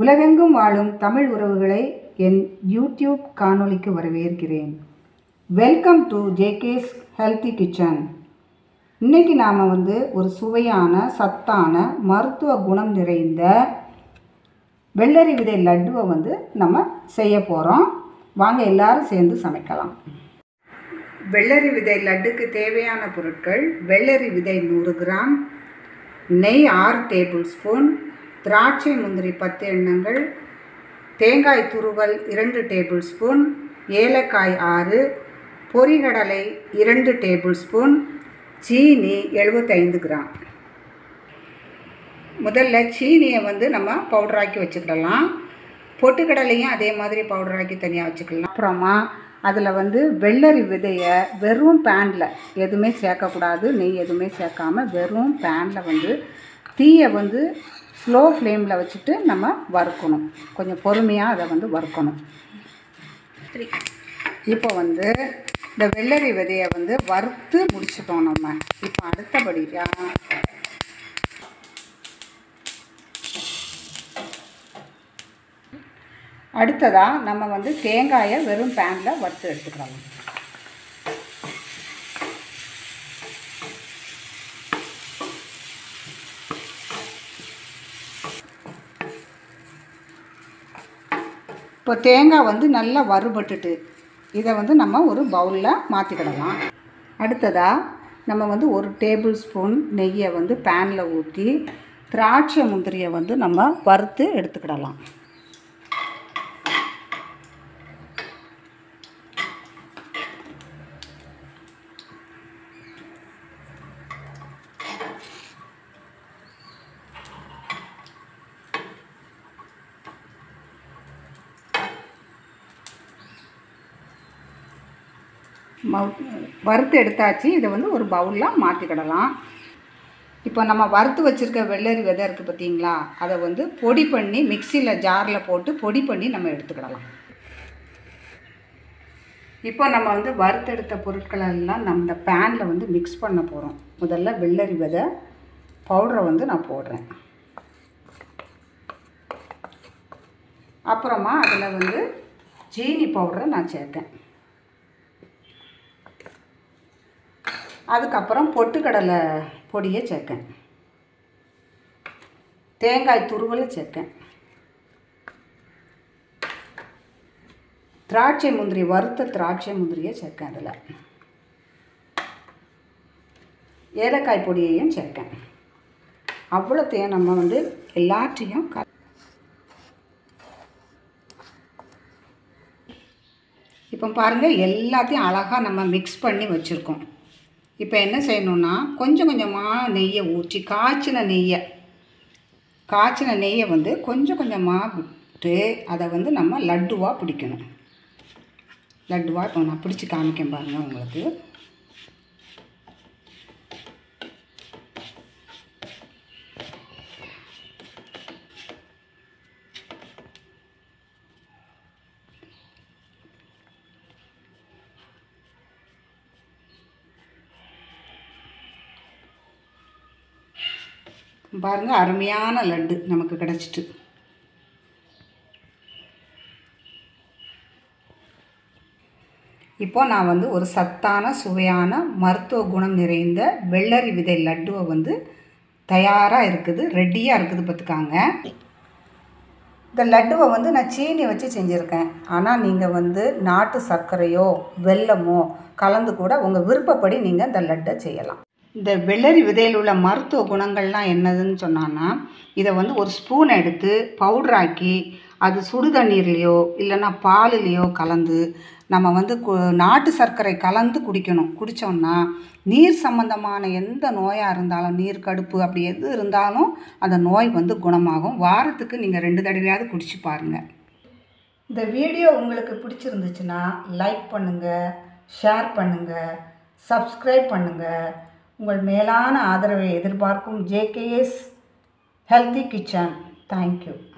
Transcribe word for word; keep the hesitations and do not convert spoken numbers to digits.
உலகெங்கும் வாழும் தமிழ் உறவுகளை என் யூடியூப் காணொளிக்கு வரவேற்கிறேன். Welcome to JK's healthy kitchen. இன்றைக்கி நாம் வந்து ஒரு சுவையான சத்தான மருத்துவ குணம் நிறைந்த வெள்ளரி விதை லட்டுவை வந்து நம்ம செய்ய போகிறோம். வாங்க எல்லாரும் சேர்ந்து சமைக்கலாம். வெள்ளரி விதை லட்டுக்கு தேவையான பொருட்கள்: வெள்ளரி விதை நூறு கிராம், நெய் ஆறு டேபிள் ஸ்பூன், திராட்சை முந்திரி பத்து எண்ணங்கள், தேங்காய் துருவல் இரண்டு டேபிள் ஸ்பூன், ஏலக்காய் ஆறு, பொரிகடலை இரண்டு டேபிள் ஸ்பூன், சீனி எழுபத்தைந்து கிராம். முதல்ல சீனியை வந்து நம்ம பவுடராக்கி வச்சுக்கிடலாம். பொட்டுக்கடலையும் அதே மாதிரி பவுடராக்கி தனியாக வச்சுக்கலாம். அப்புறமா அதில் வந்து வெள்ளரி விதையை வெறும் பேனில் எதுவுமே சேர்க்கக்கூடாது, நெய் எதுவுமே சேர்க்காமல் வெறும் பேனில் வந்து தீயை வந்து ஸ்லோ ஃப்ளேமில் வச்சுட்டு நம்ம வறுக்கணும். கொஞ்சம் பொறுமையாக அதை வந்து வறுக்கணும். இப்போ வந்து இந்த வெள்ளரி விதையை வந்து வறுத்து முடிச்சிட்டோம் நம்ம. இப்போ அடுத்தபடியாக அடுத்ததாக நம்ம வந்து தேங்காயை வெறும் பேனில் வறுத்து எடுத்துக்கலாம். இப்போ தேங்காய் வந்து நல்லா வறுபட்டுட்டு இதை வந்து நம்ம ஒரு பவுலில் மாற்றிக்கிடலாம். அடுத்ததாக நம்ம வந்து ஒரு டேபிள் ஸ்பூன் நெய்யை வந்து பேனில் ஊற்றி திராட்சை முந்திரியை வந்து நம்ம வறுத்து எடுத்துக்கிடலாம். வறுத்து எடுத்தாச்சு. இதை வந்து ஒரு பவுலில் மாற்றிக்கிடலாம். இப்போ நம்ம வறுத்து வச்சுருக்க வெள்ளரி விதை இருக்குது பார்த்தீங்களா, அதை வந்து பொடி பண்ணி மிக்சியில் ஜாரில் போட்டு பொடி பண்ணி நம்ம எடுத்துக்கிடலாம். இப்போ நம்ம வந்து வறுத்தெடுத்த பொருட்களெல்லாம் நம்ம இந்த பேனில் வந்து மிக்ஸ் பண்ண போகிறோம். முதல்ல வெள்ளரி விதை பவுடரை வந்து நான் போடுறேன். அப்புறமா அதில் வந்து சீனி பவுடரை நான் சேர்த்தேன். அதுக்கப்புறம் பொட்டுக்கடலை பொடியை சேர்க்கேன். தேங்காய் துருவலை சேர்க்கேன். திராட்சை முந்திரி வறுத்த திராட்சை முந்திரியை சேர்க்கேன். அதில் ஏலக்காய் பொடியையும் சேர்க்கேன். அவ்வளோத்தையும் நம்ம வந்து எல்லாத்தையும் க இப்போ பாருங்கள், எல்லாத்தையும் அழகாக நம்ம மிக்ஸ் பண்ணி வச்சுருக்கோம். இப்போ என்ன செய்யணுன்னா, கொஞ்சம் கொஞ்சமாக நெய்யை ஊற்றி காய்ச்சின நெய்யை காய்ச்சின நெய்யை வந்து கொஞ்சம் கொஞ்சமாக விட்டு அதை வந்து நம்ம லட்டுவாக பிடிக்கணும். லட்டுவாக இப்போ நான் பிடிச்சி காமிக்கேன் பாருங்கள் உங்களுக்கு. பாருங்கள், அருமையான லட்டு நமக்கு கிடச்சிட்டு. இப்போ நான் வந்து ஒரு சத்தான சுவையான மருத்துவ குணம் நிறைந்த வெள்ளரி விதை லட்டுவை வந்து தயாராக இருக்குது, ரெடியாக இருக்குது பார்த்துக்காங்க. இந்த லட்டுவை வந்து நான் சீனி வச்சு செஞ்சுருக்கேன். ஆனால் நீங்கள் வந்து நாட்டு சர்க்கரையோ வெல்லமோ கலந்து கூட உங்கள் விருப்பப்படி நீங்கள் இந்த லட்டை செய்யலாம். இந்த வெள்ளரி விதையில் உள்ள மருத்துவ குணங்கள்லாம் என்னதுன்னு சொன்னான்னா, இதை வந்து ஒரு ஸ்பூன் எடுத்து பவுட்ராக்கி அது சுடு தண்ணீர்லேயோ இல்லைன்னா பாலுலேயோ கலந்து நம்ம வந்து நாட்டு சர்க்கரை கலந்து குடிக்கணும். குடித்தோம்னா நீர் சம்பந்தமான எந்த நோயாக இருந்தாலும், நீர் கடுப்பு அப்படி எது இருந்தாலும் அந்த நோய் வந்து குணமாகும். வாரத்துக்கு நீங்கள் ரெண்டு தடவையாவது குடிச்சு பாருங்கள். இந்த வீடியோ உங்களுக்கு பிடிச்சிருந்துச்சுன்னா லைக் பண்ணுங்கள், ஷேர் பண்ணுங்கள், சப்ஸ்கிரைப் பண்ணுங்கள். உங்கள் மேலான ஆதரவை எதிர்பார்க்கும் ஜேகேஎஸ் ஹெல்த்தி கிச்சன். தேங்க்யூ.